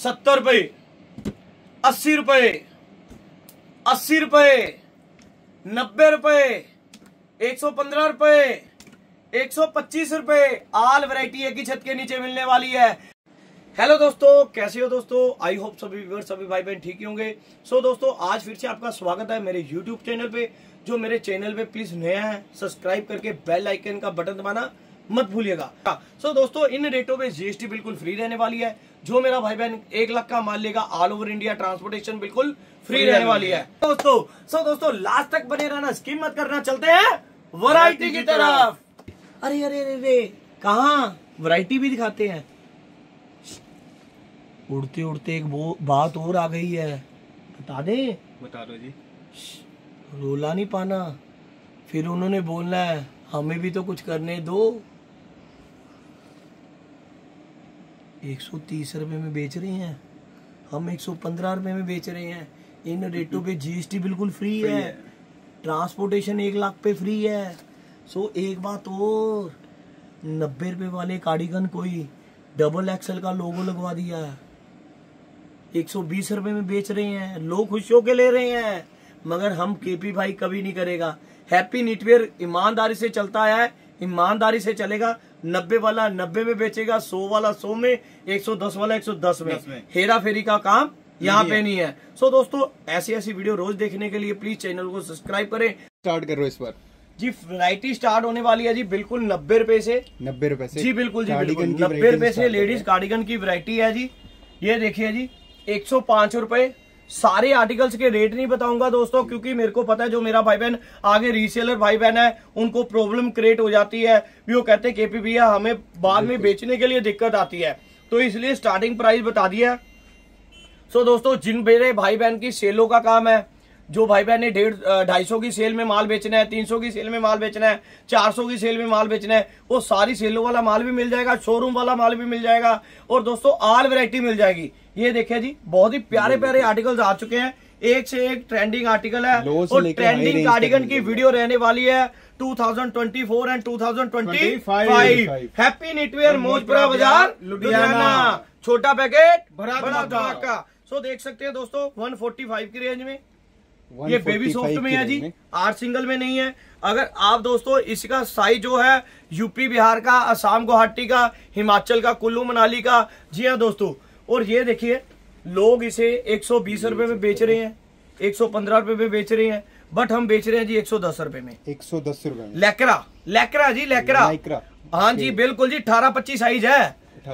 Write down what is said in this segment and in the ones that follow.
70 रुपए, 80 रुपए, 80 रुपए, 90 रुपए, 115 रुपए, 125 रुपए। ऑल वैरायटी एक ही छत के नीचे मिलने वाली है। हेलो दोस्तों, कैसे हो दोस्तों? आई होप सभी व्यूअर्स, सभी भाई बहन ठीक ही होंगे। सो दोस्तों, आज फिर से आपका स्वागत है मेरे यूट्यूब चैनल पे। जो मेरे चैनल पे प्लीज नया है, सब्सक्राइब करके बेल आइकन का बटन दबाना मत भूलिएगा। सो दोस्तों, इन रेटों पे जीएसटी बिल्कुल फ्री रहने वाली है। जो मेरा भाई बहन 1 लाख का माल लेगा, ऑल ओवर इंडिया ट्रांसपोर्टेशन बिल्कुल फ्री रहने वाली है दोस्तों। लास्ट तक बने रहना, स्किप मत करना। चलते हैं वैरायटी की तरफ। अरे अरे अरे, कहाँ वैरायटी भी दिखाते हैं। उड़ते उड़ते एक बात और आ गई है, बता दो जी। रोला नहीं पाना, फिर उन्होंने बोलना है हमें भी तो कुछ करने दो। 130 रुपए में बेच रहे हैं, हम 115 रुपए में बेच रहे हैं। इन रेटों पे जीएसटी बिल्कुल फ्री है, ट्रांसपोर्टेशन 1 लाख पे फ्री है। सो एक बात और, 90 रुपए वाले कार्डिगन कोई डबल एक्सल का लोगो लगवा दिया है, 120 रुपए में बेच रहे हैं। लोग खुश होके ले रहे हैं, मगर हम केपी भाई कभी नहीं करेगा। हैप्पी नीटवेयर ईमानदारी से चलता है, ईमानदारी से चलेगा। 90 वाला 90 में बेचेगा, 100 वाला 100 में, 110 वाला 110 में। हेरा फेरी का काम यहाँ पे नहीं है। सो दोस्तों, ऐसी वीडियो रोज देखने के लिए प्लीज चैनल को सब्सक्राइब करें। स्टार्ट करो इस बार जी। वैरायटी स्टार्ट होने वाली है जी बिल्कुल 90 रुपए से। 90 रुपए से जी, बिल्कुल जी, बिल्कुल 90 रुपए से लेडीज कार्डिगन की वैरायटी है जी। ये देखिए जी, 105 रुपए। सारे आर्टिकल्स के रेट नहीं बताऊंगा दोस्तों, क्योंकि मेरे को पता है जो मेरा भाई बहन आगे रीसेलर भाई बहन है, उनको प्रॉब्लम क्रिएट हो जाती है। वो कहते हैं केपी भैया हमें बाद में बेचने के लिए दिक्कत आती है, तो इसलिए स्टार्टिंग प्राइस बता दिया। सो दोस्तों, जिन मेरे भाई बहन की सेलों का काम है, जो भाई बहन ने 150-250 की सेल में माल बेचना है, 300 की सेल में माल बेचना है, 400 की सेल में माल बेचना है, वो सारी सेलों वाला माल भी मिल जाएगा, शोरूम वाला माल भी मिल जाएगा, और दोस्तों ऑल वैरायटी मिल जाएगी। ये देखिए जी, बहुत ही प्यारे प्यारे आर्टिकल्स आ चुके हैं, एक से एक ट्रेंडिंग आर्टिकल है। और ट्रेंडिंग कार्डिगन की वीडियो रहने वाली है 2024 एंड 2025। हैप्पी नीटवेयर, मौजपुरा बाजार, लुधियाना। छोटा पैकेट, बड़ा धमाका। सो देख सकते हैं दोस्तों, 145 की रेंज में ये बेबी सॉफ्ट में है जी, 8 सिंगल में नहीं है। अगर आप दोस्तों इसका साइज जो है यूपी बिहार का, असम गुवाहाटी का, हिमाचल का, कुल्लू मनाली का, जी हाँ दोस्तों। और ये देखिए, लोग इसे 120 रुपए में बेच रहे हैं, 115 रुपए में बेच रहे हैं, बट हम बेच रहे हैं जी 110 रुपए में। 110 रुपए में लैक्रा जी, लैक्रा। हाँ जी बिल्कुल जी, 18-25 साइज है,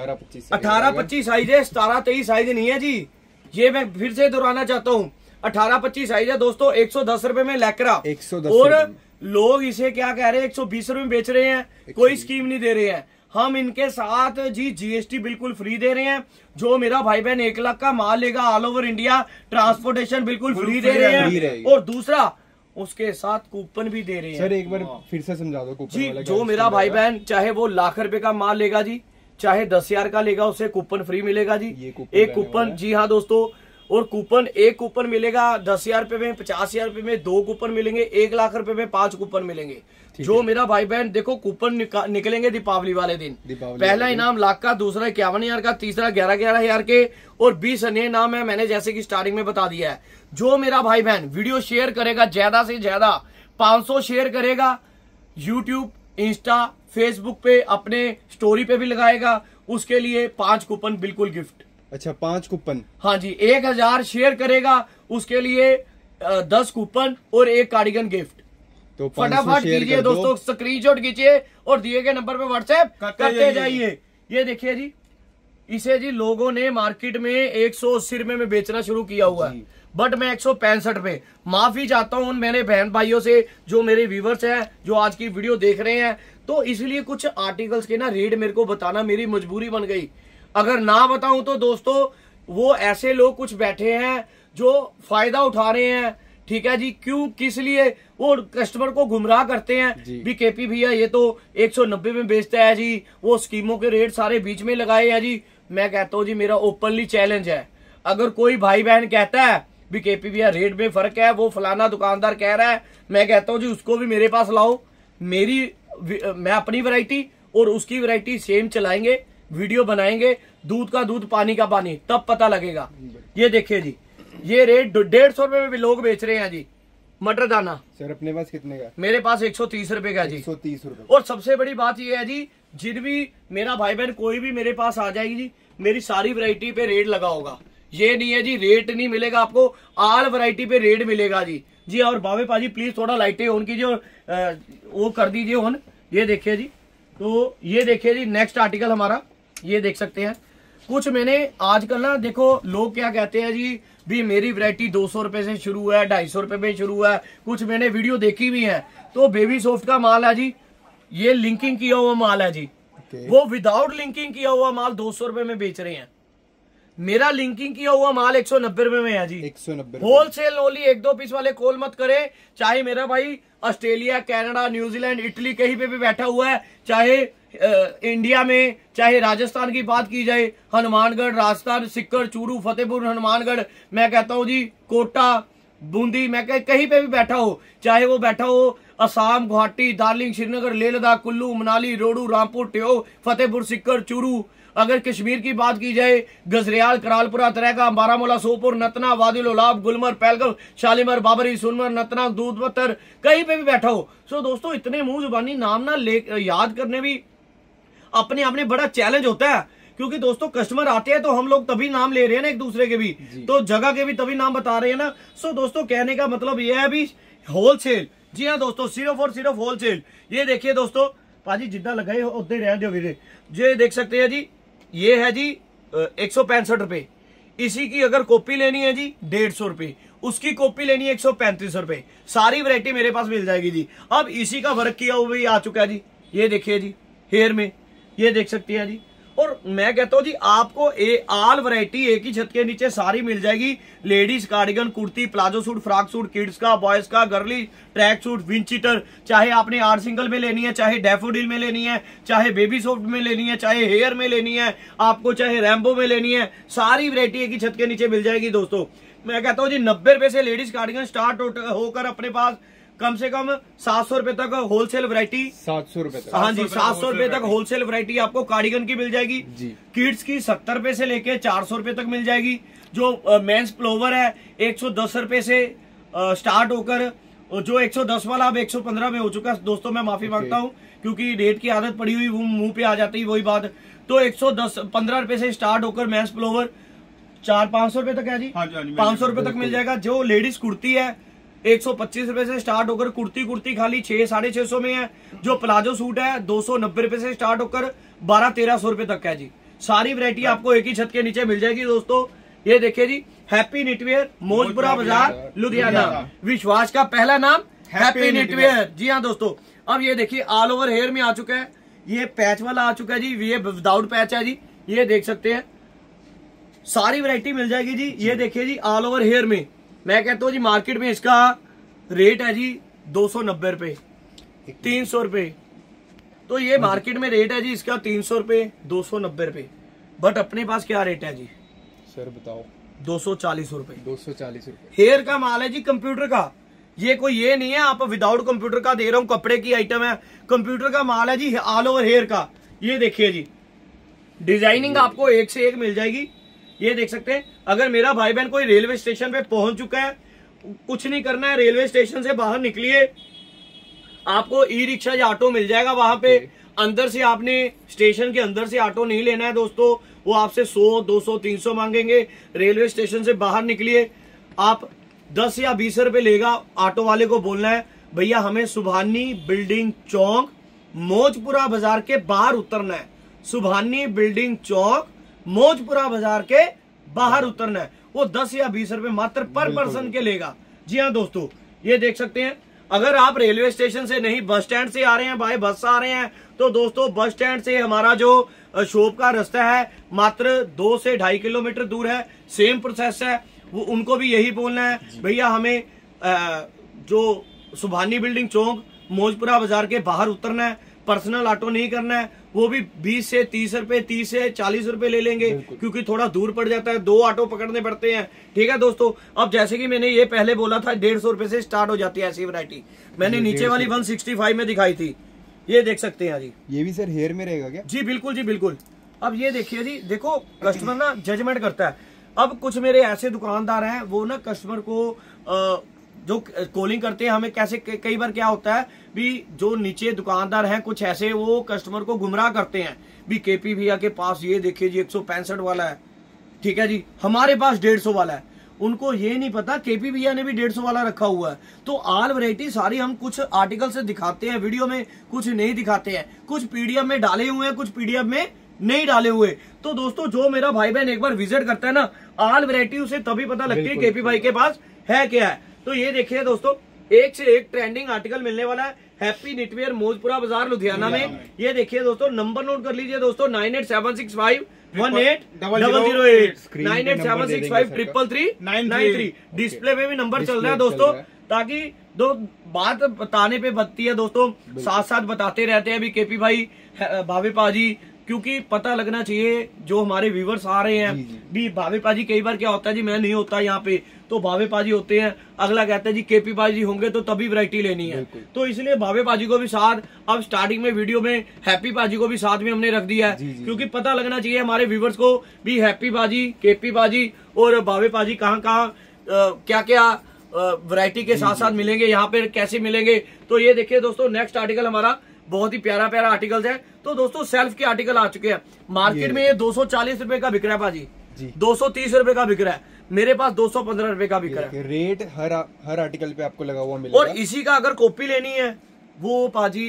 18-25 साइज है, 17-23 साइज नहीं है जी। ये मैं फिर से दोहराना चाहता हूँ, 18-25 साइज है दोस्तों, 110 रुपए में लैक्रा। और लोग इसे क्या कह रहे हैं, 120 रुपए में बेच रहे हैं, कोई स्कीम नहीं दे रहे हैं। हम इनके साथ जी जीएसटी बिल्कुल फ्री दे रहे हैं। जो मेरा भाई बहन 1 लाख का माल लेगा, ऑल ओवर इंडिया ट्रांसपोर्टेशन बिल्कुल फ्री दे रहे हैं। और दूसरा, उसके साथ कूपन भी दे रहे हैं। सर एक बार फिर से समझा दो कूपन जी। जो मेरा भाई बहन चाहे वो लाख रुपए का माल लेगा जी, चाहे 10,000 का लेगा, उसे कूपन फ्री मिलेगा जी। एक कूपन, जी हाँ दोस्तों। और कूपन, एक कूपन मिलेगा 10,000 रुपए में, 50,000 रुपए में 2 कूपन मिलेंगे, 1 लाख रुपए में 5 कूपन मिलेंगे। जो मेरा भाई बहन देखो, कूपन निकलेंगे दीपावली वाले दिन। पहला इनाम लाख का, दूसरा 51,000 का, तीसरा 11,000 के, और 20 अन्य इनाम है। मैंने जैसे कि स्टार्टिंग में बता दिया है। जो मेरा भाई बहन वीडियो शेयर करेगा, ज्यादा से ज्यादा 500 शेयर करेगा, यूट्यूब, इंस्टा, फेसबुक पे, अपने स्टोरी पे भी लगाएगा, उसके लिए 5 कूपन बिल्कुल गिफ्ट। अच्छा, 5 कूपन। हाँ जी। 1000 शेयर करेगा, उसके लिए 10 कूपन और 1 कार्डिगन गिफ्ट। तो फटाफट कीजिए दोस्तों, स्क्रीनशॉट कीजिए और दिए गए नंबर पे व्हाट्सएप करते जाइए। ये देखिए जी, इसे जी लोगों ने मार्केट में 180 रुपए में बेचना शुरू किया हुआ है, बट मैं 165 पे माफी चाहता हूँ उन मेरे बहन भाइयों से, जो मेरे व्यूवर्स हैं, जो आज की वीडियो देख रहे हैं। तो इसलिए कुछ आर्टिकल्स के ना रेट मेरे को बताना मेरी मजबूरी बन गई। अगर ना बताऊं तो दोस्तों, वो ऐसे लोग कुछ बैठे हैं जो फायदा उठा रहे हैं, ठीक है जी। क्यों, किस लिए? वो कस्टमर को गुमराह करते हैं भी, केपी भैया ये तो 190 में बेचता है जी, वो स्कीमों के रेट सारे बीच में लगाए हैं जी। मैं कहता हूँ जी, मेरा ओपनली चैलेंज है, अगर कोई भाई बहन कहता है भी केपी भैया रेट में फर्क है, वो फलाना दुकानदार कह रहा है, मैं कहता हूँ जी उसको भी मेरे पास लाओ, मैं अपनी वैरायटी और उसकी वैरायटी सेम चलाएंगे, वीडियो बनाएंगे, दूध का दूध पानी का पानी, तब पता लगेगा। ये देखिए जी, ये रेट 150 रुपए में भी लोग बेच रहे हैं जी मटर दाना। सर अपने पास कितने का? मेरे पास 130 रुपए का जी। 130 रुपए। और सबसे बड़ी बात ये है जी, जिन भी मेरा भाई बहन कोई भी मेरे पास आ जाएगी जी, मेरी सारी वैरायटी पे रेट लगा होगा। ये नहीं है जी रेट नहीं मिलेगा आपको, ऑल वैरायटी पे रेट मिलेगा जी। जी और बाबे पाजी प्लीज थोड़ा लाइटें ऑन कीजिए और वो कर दीजिए ऑन। ये देखिए जी, तो ये देखिए जी नेक्स्ट आर्टिकल हमारा, ये देख सकते हैं। कुछ मैंने आजकल ना देखो लोग क्या कहते हैं जी, भी मेरी वैरायटी 200 रुपए से शुरू है, 250 रुपए में शुरू है। कुछ मैंने वीडियो देखी भी है। तो बेबी सॉफ्ट का माल है जी, ये लिंकिंग किया हुआ माल है जी। वो विदाउट लिंकिंग किया हुआ माल 200 रुपए में बेच रहे हैं। मेरा लिंकिंग किया हुआ माल 190 रुपए में है जी। 190 होलसेल ओनली, 1-2 पीस वाले कॉल मत करे। चाहे मेरा भाई ऑस्ट्रेलिया, कनाडा, न्यूजीलैंड, इटली कहीं पे भी बैठा हुआ है, चाहे इंडिया में, चाहे राजस्थान की बात की जाए, हनुमानगढ़, राजस्थान, सिक्कर, चूरू, फतेहपुर, हनुमानगढ़, मैं कहता हूँ जी कोटा, बूंदी, मैं कहीं पे भी बैठा हो, चाहे वो बैठा हो असम, गुवाहाटी, दार्जिलिंग, श्रीनगर, लेह लद्दाख, कुल्लू, मनाली, रोडू, रामपुर, ट्यो, फतेहपुर, सिक्कर, चूरू। अगर कश्मीर की बात की जाए, गजरियाल, करालपुरा, तरेगा, बारामूला, सोपुर, नतना, वादिल उलाब, गुलमर, पहलगाम, शालीमार, बाबरी, सोनमर, नतना, दूधपत्थर, कहीं पे भी बैठा हो। सो दोस्तों इतने मुंह जुबानी नाम ना याद करने भी अपने आप में बड़ा चैलेंज होता है, क्योंकि दोस्तों कस्टमर आते हैं तो हम लोग तभी नाम ले रहे हैं ना एक दूसरे के भी, तो जगह के भी तभी नाम बता रहे हैं ना। सो दोस्तों कहने का मतलब ये है भी होलसेल, जी हाँ दोस्तों, सिर्फ और सिर्फ होलसेल। ये देखिए दोस्तों, पाजी जितना लगाए उतने रह दो वीरे। ये देख सकते हैं जी, ये है जी 165 रुपए। इसी की अगर कॉपी लेनी है जी 150 रुपए, उसकी कॉपी लेनी है 135 रुपए। सारी वैरायटी मेरे पास मिल जाएगी जी। अब इसी का वर्क किया हुआ भी आ चुका है जी। ये देखिए जी हेयर में, ये देख सकती है जी। और मैं कहता हूँ जी आपको ऑल वैरायटी एक ही छत के नीचे सारी मिल जाएगी। Ladies cardigan, kurti, palazzo suit, frock suit, kids का, बॉयज का, गर्ली, ट्रैक सूट, विंडचीटर, चाहे आपने आर्ट सिंगल में लेनी है, चाहे डैफोडिल में लेनी है, चाहे बेबी सॉफ्ट में लेनी है, चाहे हेयर में लेनी है, आपको चाहे रैम्बो में लेनी है, सारी वैरायटी एक ही छत के नीचे मिल जाएगी दोस्तों। मैं कहता हूँ जी 90 रुपए से लेडीज कार्डिगन स्टार्ट होकर अपने पास कम से कम 700 रुपए तक होलसेल वैरायटी, 700 रुपए तक, हाँ जी 700 रुपए तक होलसेल वैरायटी आपको कार्डिगन की मिल जाएगी जी। किड्स की 70 रुपए से लेके 400 रुपए तक मिल जाएगी। जो मेंस प्लोवर है 110 रुपए से स्टार्ट होकर, जो 110 वाला अब 115 में हो चुका है दोस्तों। मैं माफी मांगता हूँ क्योंकि रेट की आदत पड़ी हुई वो मुंह पे आ जाती है वही बात। तो 115 रुपए से स्टार्ट होकर मेंस प्लोवर 400-500 रुपए तक है जी, 500 रुपए तक मिल जाएगा। जो लेडीज कुर्ती है 125 रुपए से स्टार्ट होकर कुर्ती खाली 600-650 में है। जो प्लाजो सूट है 290 रुपए से स्टार्ट होकर 1200-1300 रुपए तक है जी। सारी वैरायटी आपको एक ही छत के नीचे मिल जाएगी दोस्तों। ये देखिए जी, हैप्पी निटवेयर, मौजपुरा बाजार, लुधियाना। विश्वास का पहला नाम हैप्पी निटवेयर, जी हाँ दोस्तों। अब ये देखिए ऑल ओवर हेयर में आ चुका है, ये पैच वाला आ चुका है जी, ये विदाउट पैच है जी। ये देख सकते हैं सारी वैरायटी मिल जाएगी जी। ये देखिए जी ऑल ओवर हेयर में, मैं कहता हूँ जी मार्केट में इसका रेट है जी 290 रुपए, 300 रुपए। तो ये मार्केट में रेट है जी इसका 300 रुपए, 290 रुपए। बट अपने पास क्या रेट है जी सर बताओ? 240 रुपए। 240 रुपए हेयर का माल है जी, कंप्यूटर का। ये कोई ये नहीं है आप विदाउट कंप्यूटर का दे रहा हूँ, कपड़े की आइटम है, कंप्यूटर का माल है जी ऑल ओवर हेयर का। ये देखिए जी डिजाइनिंग आपको एक से एक मिल जाएगी। ये देख सकते हैं। अगर मेरा भाई बहन कोई रेलवे स्टेशन पे पहुंच चुका है, कुछ नहीं करना है, रेलवे स्टेशन से बाहर निकलिए, आपको ई रिक्शा या ऑटो मिल जाएगा वहां पे। अंदर से आपने स्टेशन के अंदर से ऑटो नहीं लेना है दोस्तों, वो आपसे 100, 200, 300 मांगेंगे। रेलवे स्टेशन से बाहर निकलिए, आप 10 या 20 रुपए लेगा। ऑटो वाले को बोलना है भैया हमें सुभानी बिल्डिंग चौक मौजपुरा बाजार के बाहर उतरना है। सुभानी बिल्डिंग चौक मौजपुरा बाजार के बाहर उतरना है। वो 10 या 20 रुपए मात्र पर पर्सन के लेगा। जी हाँ दोस्तों, ये देख सकते हैं। अगर आप रेलवे स्टेशन से नहीं बस स्टैंड से आ रहे हैं, बाय बस आ रहे हैं, तो दोस्तों बस स्टैंड से हमारा जो शॉप का रास्ता है मात्र 2 से 2.5 किलोमीटर दूर है। सेम प्रोसेस है, वो उनको भी यही बोलना है भैया हमें जो सुभानी बिल्डिंग चौक मौजपुरा बाजार के बाहर उतरना है। पर्सनल ऑटो नहीं करना है, वो भी 20 से 30 रुपए, 30 से 40 रुपए ले लेंगे क्योंकि थोड़ा दूर पड़ जाता है, 2 ऑटो पकड़ने पड़ते हैं। ठीक है दोस्तों। अब जैसे कि मैंने ये पहले बोला था 150 रुपए से स्टार्ट हो जाती है ऐसी वैरायटी। मैंने नीचे वाली 165 में दिखाई थी, ये देख सकते हैं जी। ये भी सर हेयर में रहेगा क्या? जी बिल्कुल जी बिल्कुल। अब ये देखिए जी, देखो कस्टमर ना जजमेंट करता है। अब कुछ मेरे ऐसे दुकानदार हैं वो ना कस्टमर को जो कॉलिंग करते हैं हमें, कैसे कई बार क्या होता है भी, जो नीचे दुकानदार हैं कुछ ऐसे वो कस्टमर को गुमराह करते हैं भी, केपी भैया के पास ये देखिए जी 165 वाला है, ठीक है जी, हमारे पास 150 वाला है। उनको ये नहीं पता केपी भैया ने भी 150 वाला रखा हुआ है। तो ऑल वैरायटी सारी हम कुछ आर्टिकल से दिखाते हैं वीडियो में, कुछ नहीं दिखाते हैं, कुछ पीडीएफ में डाले हुए हैं, कुछ पीडीएफ में नहीं डाले हुए। तो दोस्तों जो मेरा भाई बहन एक बार विजिट करता है ना ऑल वैरायटी, उसे तभी पता लगती है केपी भाई के पास है क्या है। तो ये देखिए दोस्तों, एक से एक ट्रेंडिंग आर्टिकल मिलने वाला है हैप्पी निटवेयर मौजपुरा बाजार लुधियाना में। ये देखिए दोस्तों, नंबर नोट कर लीजिए दोस्तों, 9876518008 9876533393। डिस्प्ले में भी नंबर चल रहा है दोस्तों, ताकि दो बात बताने पे बनती है दोस्तों, साथ साथ बताते रहते हैं भी केपी भाई भावे पाजी, क्योंकि पता लगना चाहिए जो हमारे व्यूवर्स आ रहे हैं भी। भावे पाजी कई बार क्या होता है जी, मैं नहीं होता यहाँ पे तो भावे पाजी होते हैं, अगला कहता है जी केपी पाजी होंगे तो तभी वैरायटी लेनी है। तो इसलिए भावे पाजी को भी साथ, अब स्टार्टिंग में वीडियो में हैप्पी पाजी को भी साथ में हमने रख दिया है, क्योंकि पता लगना चाहिए हमारे व्यूवर्स को भी हैप्पी पाजी, केपी पाजी और भावे पाजी कहाँ कहाँ क्या क्या वैरायटी के साथ साथ मिलेंगे, यहाँ पे कैसे मिलेंगे। तो ये देखिए दोस्तों, नेक्स्ट आर्टिकल हमारा बहुत ही प्यारा प्यारा आर्टिकल है। तो दोस्तों सेल्फ के आर्टिकल आ चुके हैं मार्केट में, ये 240 रुपए का बिक रहा है पाजी, 230 रुपए का बिक रहा है, मेरे पास 215 रुपए का बिक रहा है। रेट हर आर्टिकल पे आपको लगा हुआ मिलेगा। और इसी का अगर कॉपी लेनी है वो पाजी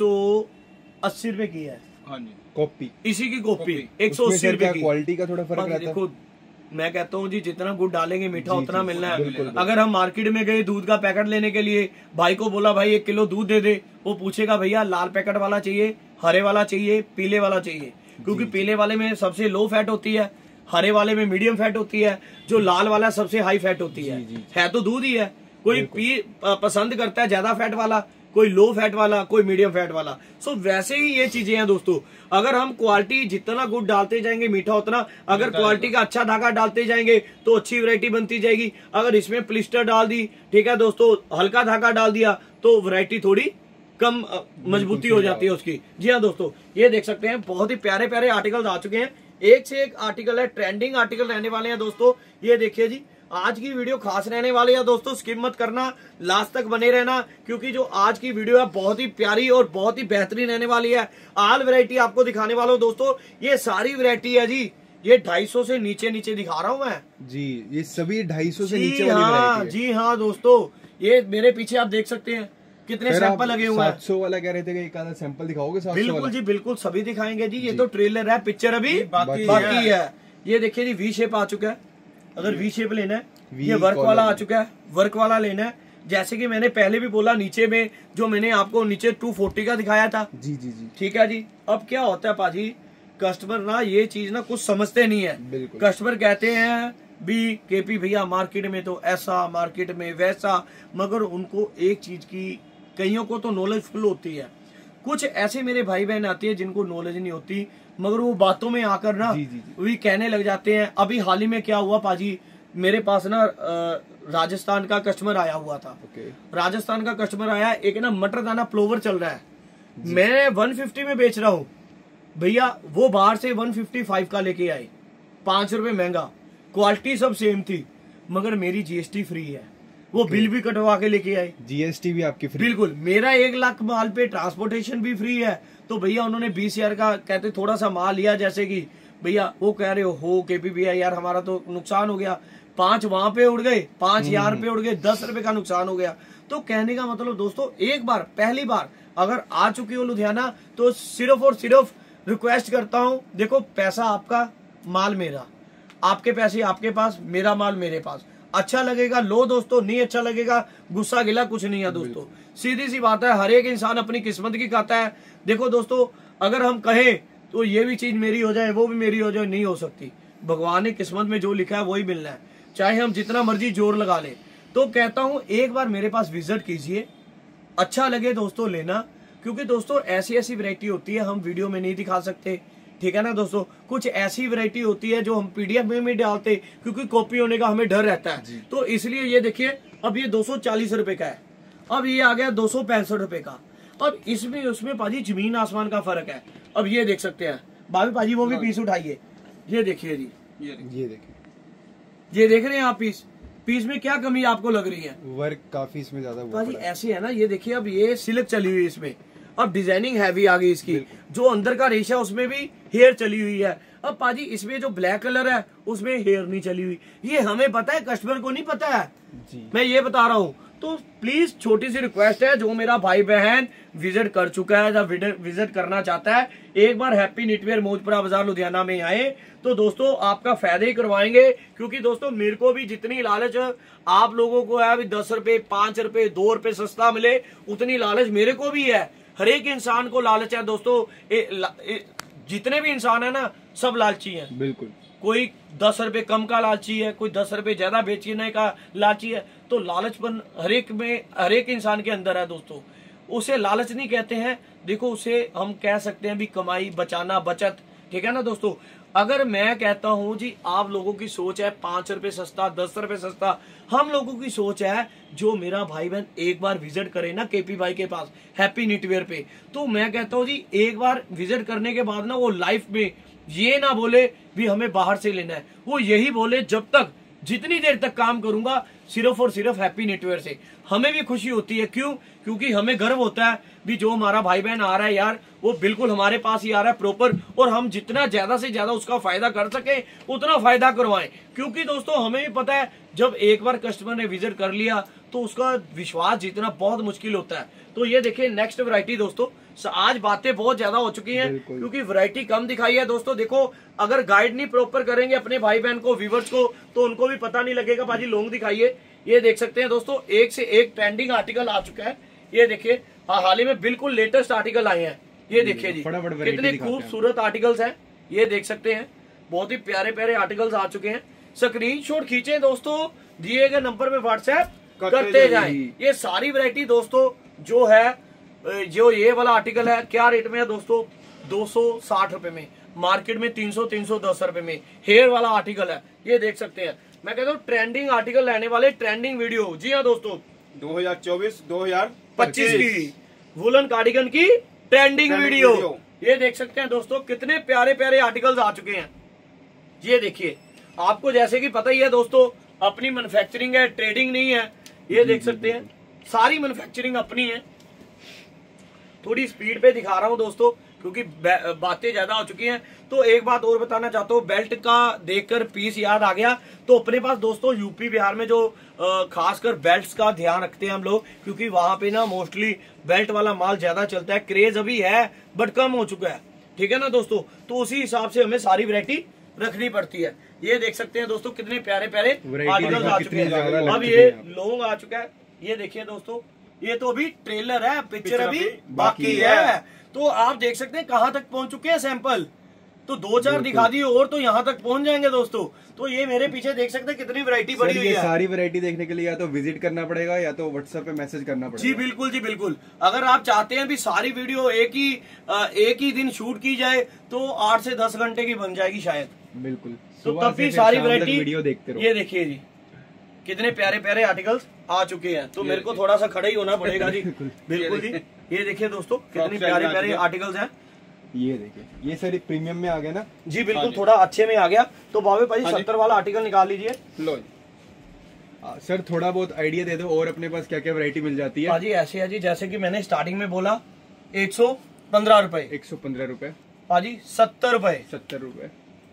180 रुपए की है। हाँ जी, कॉपी, इसी की कॉपी 180 रुपए की। क्वालिटी का थोड़ा फर्क रहता है। देखो मैं कहता हूँ जी, जितना गुड़ डालेंगे मीठा उतना मिलना है। अगर हम मार्केट में गए दूध का पैकेट लेने के लिए, भाई को बोला भाई 1 किलो दूध दे दे, वो पूछेगा भैया लाल पैकेट वाला चाहिए, हरे वाला चाहिए, पीले वाला चाहिए, क्योंकि पीले वाले में सबसे लो फैट होती है, हरे वाले में मीडियम फैट होती है, जो लाल वाला सबसे हाई फैट होती है तो दूध ही है। कोई पसंद करता है ज्यादा फैट वाला, कोई लो फैट वाला, कोई मीडियम फैट वाला। सो वैसे ही ये चीजें हैं दोस्तों, अगर हम क्वालिटी जितना गुड़ डालते जाएंगे मीठा उतना, अगर क्वालिटी का अच्छा धागा डालते जाएंगे तो अच्छी वैरायटी बनती जाएगी। अगर इसमें प्लिस्टर डाल दी, ठीक है दोस्तों, हल्का धागा डाल दिया तो वैरायटी थोड़ी कम मजबूती हो जाती है उसकी। जी हाँ दोस्तों, ये देख सकते हैं बहुत ही प्यारे प्यारे आर्टिकल आ चुके हैं, एक से एक आर्टिकल है, ट्रेंडिंग आर्टिकल रहने वाले हैं दोस्तों। ये देखिए जी, आज की वीडियो खास रहने वाली है दोस्तों, स्किप मत करना, लास्ट तक बने रहना, क्योंकि जो आज की वीडियो है बहुत ही प्यारी और बहुत ही बेहतरीन रहने वाली है। ऑल वैरायटी आपको दिखाने वाला हूँ दोस्तों, ये सारी वैरायटी है जी, ये 250 से नीचे नीचे दिखा रहा हूँ मैं जी, ये सभी 250 से नीचे वाली वैरायटी है। जी हाँ दोस्तों, ये मेरे पीछे आप देख सकते हैं कितने सैंपल लगे हुए हैं। 700 वाला कह रहे थे कि एक आधा सैंपल दिखाओगे? 700 बिल्कुल वाला? जी बिल्कुल, सभी दिखाएंगे जी, ये तो ट्रेलर है, पिक्चर अभी बाकी है। ये देखिए जी, वी शेप आ चुका है, अगर वी शेप लेना है, ये वर्क वाला आ चुका है, वर्क वाला लेना है। जैसे कि मैंने पहले भी बोला, नीचे में जो मैंने आपको नीचे 240 का दिखाया था, जी जी जी, ठीक है जी। अब क्या होता है पाजी, कस्टमर ना ये चीज ना कुछ समझते नहीं है। कस्टमर कहते हैं भी केपी भैया मार्केट में तो ऐसा, मार्केट में वैसा, मगर उनको एक चीज की, कईयों को तो नॉलेज फुल होती है, कुछ ऐसे मेरे भाई बहन आते हैं जिनको नॉलेज नहीं होती, मगर वो बातों में आकर ना वही कहने लग जाते हैं। अभी हाल ही में क्या हुआ पाजी, मेरे पास ना राजस्थान का कस्टमर आया हुआ था। राजस्थान का कस्टमर आया, एक ना मटर दाना प्लोवर चल रहा है, मैं 150 में बेच रहा हूँ भैया, वो बाहर से 155 का लेके आए, 5 रुपए महंगा, क्वालिटी सब सेम थी, मगर मेरी जीएसटी फ्री है, वो बिल भी कटवा के लेके आए, जीएसटी भी आपकी फ्री। बिल्कुल, मेरा 1 लाख माल पे ट्रांसपोर्टेशन भी फ्री है। तो भैया उन्होंने 20,000 का कहते थोड़ा सा माल लिया, जैसे कि भैया वो कह रहे हो केपी भैया यार हमारा तो नुकसान हो गया, 5 वहां पे उड़ गए, 5,000 पे उड़ गए, 10 रुपए का नुकसान हो गया। तो कहने का मतलब दोस्तों, एक बार पहली बार अगर आ चुकी हो लुधियाना तो सिर्फ और सिर्फ रिक्वेस्ट करता हूँ, देखो पैसा आपका, माल मेरा, आपके पैसे आपके पास, मेरा माल मेरे पास। अच्छा लगेगा लो दोस्तों, नहीं अच्छा लगेगा गुस्सा गिला कुछ नहीं है दोस्तों, सीधी सी बात है, हर एक इंसान अपनी किस्मत की खाता है। देखो दोस्तों, अगर हम कहें तो ये भी चीज मेरी हो जाए, वो भी मेरी हो जाए, नहीं हो सकती। भगवान ने किस्मत में जो लिखा है वही मिलना है, चाहे हम जितना मर्जी जोर लगा ले। तो कहता हूं एक बार मेरे पास विजिट कीजिए, अच्छा लगे दोस्तों लेना, क्योंकि दोस्तों ऐसी ऐसी वैरायटी होती है हम वीडियो में नहीं दिखा सकते, ठीक है ना दोस्तों। कुछ ऐसी वैरायटी होती है जो हम पीडीएफ में नहीं डालते, क्योंकि कॉपी होने का हमें डर रहता है। तो इसलिए ये देखिए, अब ये 240 रुपए का है, अब ये आ गया 265 रुपए का। अब इसमें उसमें पाजी जमीन आसमान का फर्क है। अब ये देख सकते हैं, भाभी पाजी वो भी पीस उठाइए, ये देखिए जी, ये देखिए, ये देख रहे हैं आप पीस, पीस में क्या कमी आपको लग रही है? वर्क काफी इसमें ज्यादा हुआ पाजी ऐसे है ना, ये देखिए अब ये सिल्क चली हुई है इसमें, अब डिजाइनिंग हैवी आ गई इसकी, जो अंदर का रेशा उसमें भी हेयर चली हुई है। अब पाजी इसमें जो ब्लैक कलर है उसमें हेयर नहीं चली हुई, ये हमें पता है, कस्टमर को नहीं पता है जी। मैं ये बता रहा हूँ। तो प्लीज छोटी सी रिक्वेस्ट है, जो मेरा भाई बहन विजिट कर चुका है या विजिट करना चाहता है, एक बार हैप्पी निटवेयर मौजपुरा बाजार लुधियाना में आए तो दोस्तों आपका फायदा ही करवाएंगे। क्योंकि दोस्तों मेरे को भी जितनी लालच आप लोगों को है, अभी 10 रुपए 5 रुपए 2 रुपए सस्ता मिले, उतनी लालच मेरे को भी है। हर एक इंसान को लालच है दोस्तों, जितने भी इंसान है ना सब लालची है। बिल्कुल, कोई 10 रुपए कम का लालची है, कोई 10 रुपए ज्यादा बेचने का लालची है। तो लालचपन हर एक इंसान के अंदर है दोस्तों, उसे लालच नहीं कहते हैं, देखो उसे हम कह सकते हैं भी कमाई, बचाना, बचत, ठीक है ना दोस्तों। अगर मैं कहता हूं जी आप लोगों की सोच है 5 रुपए सस्ता 10 रुपए सस्ता, हम लोगों की सोच है जो मेरा भाई बहन एक बार विजिट करे ना केपी भाई के पास हैप्पी निटवेयर पे, तो मैं कहता हूं जी एक बार विजिट करने के बाद ना वो लाइफ में ये ना बोले भी हमें बाहर से लेना है, वो यही बोले जब तक जितनी देर तक काम करूंगा सिर्फ और सिर्फ हैप्पी निटवेयर से। हमें भी खुशी होती है, क्यों? क्योंकि हमें गर्व होता है भी जो हमारा भाई बहन आ रहा है यार वो बिल्कुल हमारे पास ही आ रहा है प्रॉपर, और हम जितना ज्यादा से ज्यादा उसका फायदा कर सके उतना फायदा करवाएं। क्योंकि दोस्तों हमें भी पता है जब एक बार कस्टमर ने विजिट कर लिया तो उसका विश्वास जीतना बहुत मुश्किल होता है। तो ये देखिए नेक्स्ट वैरायटी दोस्तों, आज बातें बहुत ज्यादा हो चुकी हैं क्योंकि वैरायटी कम दिखाई है दोस्तों। देखो अगर गाइड नहीं प्रॉपर करेंगे अपने भाई बहन को, व्यूअर्स को, तो उनको भी पता नहीं लगेगा। पाजी लॉन्ग दिखाइए, ये देख सकते हैं दोस्तों एक से एक ट्रेंडिंग आर्टिकल आ चुका है। ये देखिए हाल ही में बिल्कुल लेटेस्ट आर्टिकल आए हैं, ये देखिए जी कितने खूबसूरत आर्टिकल्स हैं, ये देख सकते हैं बहुत ही प्यारे प्यारे आर्टिकल्स आ चुके हैं। स्क्रीनशॉट खींचे दोस्तों, दिए गए नंबर पे व्हाट्सएप करते जाएं। ये सारी वैरायटी दोस्तों जो है, जो ये वाला आर्टिकल है क्या रेट में है दोस्तों, 260 रुपए में, मार्केट में 300-310 रुपए में हेयर वाला आर्टिकल है, ये देख सकते हैं। मैं कहता हूँ ट्रेंडिंग आर्टिकल लेने वाले ट्रेंडिंग वीडियो, जी हाँ दोस्तों 2024-2025 की वुलन कार्डिगन की ट्रेंडिंग वीडियो, ये देख सकते हैं दोस्तों कितने प्यारे प्यारे आर्टिकल्स आ चुके हैं। ये देखिए आपको जैसे कि पता ही है दोस्तों अपनी मैन्युफैक्चरिंग है, ट्रेडिंग नहीं है, ये देख सकते हैं सारी मैन्युफैक्चरिंग अपनी है। थोड़ी स्पीड पे दिखा रहा हूं दोस्तों क्योंकि बातें ज्यादा हो चुकी हैं। तो एक बात और बताना चाहता हूँ, बेल्ट का देखकर पीस याद आ गया, तो अपने पास दोस्तों यूपी बिहार में जो खासकर बेल्ट्स का ध्यान रखते हैं हम लोग, क्योंकि वहां पे ना मोस्टली बेल्ट वाला माल ज्यादा चलता है, क्रेज अभी है बट कम हो चुका है, ठीक है ना दोस्तों। तो उसी हिसाब से हमें सारी वैरायटी रखनी पड़ती है। ये देख सकते हैं दोस्तों कितने प्यारे प्यारे आर्टिकल्स आ चुके हैं। अब ये लॉन्ग आ चुका है, ये देखिए दोस्तों, ये तो अभी ट्रेलर है, पिक्चर अभी बाकी है। तो आप देख सकते हैं कहां तक पहुंच चुके हैं सैंपल, तो 2-4 दिखा दिए और तो यहां तक पहुंच जाएंगे दोस्तों। तो ये मेरे पीछे देख सकते हैं कितनी वैरायटी बड़ी हुई है। सारी वैरायटी देखने के लिए या तो विजिट करना पड़ेगा या तो व्हाट्सएप पे मैसेज करना पड़ेगा। जी बिल्कुल जी बिल्कुल, अगर आप चाहते हैं भी सारी वीडियो एक ही दिन शूट की जाए तो 8 से 10 घंटे की बन जाएगी शायद। बिल्कुल, तो तब भी सारी वैरायटी वीडियो देखते रहो। ये देखिए जी कितने प्यारे प्यारे आर्टिकल्स आ चुके हैं, तो मेरे को थोड़ा सा खड़े ही होना पड़ेगा जी। बिल्कुल जी, ये देखिए दोस्तों कितने प्यारे प्यारे आर्टिकल्स हैं। ये देखिए ये सारी प्रीमियम में आ गया ना जी बिल्कुल, थोड़ा अच्छे में आ गया। तो बाबे भाई 70 वाला आर्टिकल निकाल लीजिए। लो सर थोड़ा बहुत आइडिया दे दो और अपने पास क्या क्या वैरायटी मिल जाती है। पाजी ऐसे है जी, जैसे कि मैंने स्टार्टिंग में बोला 115 रुपए, 115 रुपए, पाजी 70 रुपए, 70 रुपए,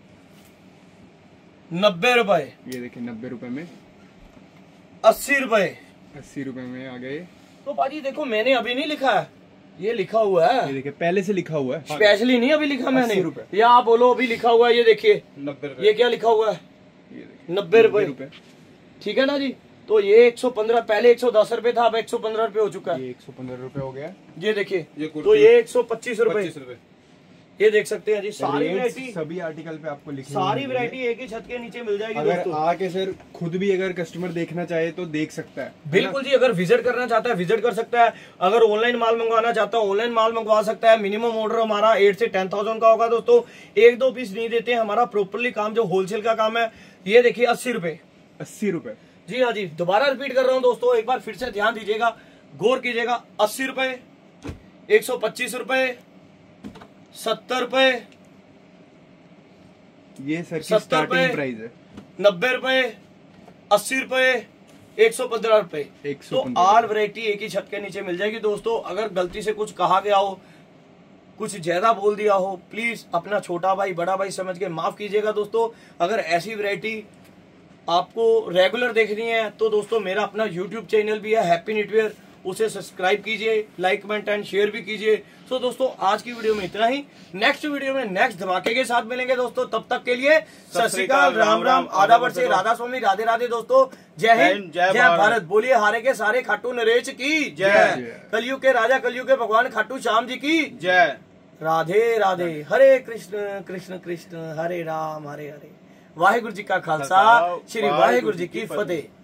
90 रुपए, ये देखिए 90 रुपए में, 80 रुपए, 80 रुपए में आ गए। तो पाजी देखो मैंने अभी नहीं लिखा है, ये लिखा हुआ है, ये देखिए पहले से लिखा हुआ है, स्पेशली नहीं अभी लिखा मैंने, 80 रुपए, या आप बोलो अभी लिखा हुआ है। ये देखिए 90 रुपए, ये क्या लिखा हुआ है, 90 रुपए, ठीक है ना जी। तो ये 115, पहले 110 रुपए था, अब 115 रुपए हो चुका है। ये 115 रुपए हो गया। ये देखिए तो ये 125 रुपए, ये देख सकते हैं जी। सारी वैरायटी सभी आर्टिकल पे आपको लिखी सारी वैरायटी एक ही छत के नीचे मिल जाएगी अगर दोस्तों। आके सर खुद भी अगर कस्टमर देखना चाहे तो देख सकता है। बिल्कुल जी, अगर विजिट करना चाहता है विजिट कर सकता है, अगर ऑनलाइन माल मंगवाना चाहता है ऑनलाइन माल मंगवा सकता है। मिनिमम ऑर्डर हमारा 8 से 10,000 का होगा दोस्तों, 1-2 पीस नहीं देते, हमारा प्रॉपरली काम जो होलसेल का काम है। ये देखिए 80 रुपए, 80 रुपए, जी हाँ जी, दोबारा रिपीट कर रहा हूँ दोस्तों, एक बार फिर से ध्यान दीजिएगा, गौर कीजिएगा। 80 रुपए, 125 रुपए, 70 रुपए, ये सर की 70 स्टार्टिंग प्राइस है। 90 रुपए, 80 रुपए, 115 रुपए। तो 115 ऑल वैरायटी एक ही छत के नीचे मिल जाएगी दोस्तों। अगर गलती से कुछ कहा गया हो, कुछ ज्यादा बोल दिया हो, प्लीज अपना छोटा भाई बड़ा भाई समझ के माफ कीजिएगा दोस्तों। अगर ऐसी वैरायटी आपको रेगुलर देखनी है तो दोस्तों मेरा अपना यूट्यूब चैनल भी है हैप्पी निटवेयर, उसे सब्सक्राइब कीजिए, लाइक कमेंट एंड शेयर भी कीजिए। तो दोस्तों आज की वीडियो में इतना ही। नेक्स्ट वीडियो में नेक्स्ट धमाके के साथ मिलेंगे दोस्तों। तब तक के लिए सत श्री अकाल, राम राम, आदाब से राधा स्वामी, राधे राधे दोस्तों। जय हिंद, जय भारत। बोलिए हारे के सारे खाटू नरेश की जय। कलयुग के राजा, कलयुग के भगवान खाटू श्याम जी की जय। राधे राधे। हरे कृष्ण कृष्ण कृष्ण हरे राम हरे हरे। वाहिगुरु जी का खालसा, श्री वाहिगुरु जी की फतेह।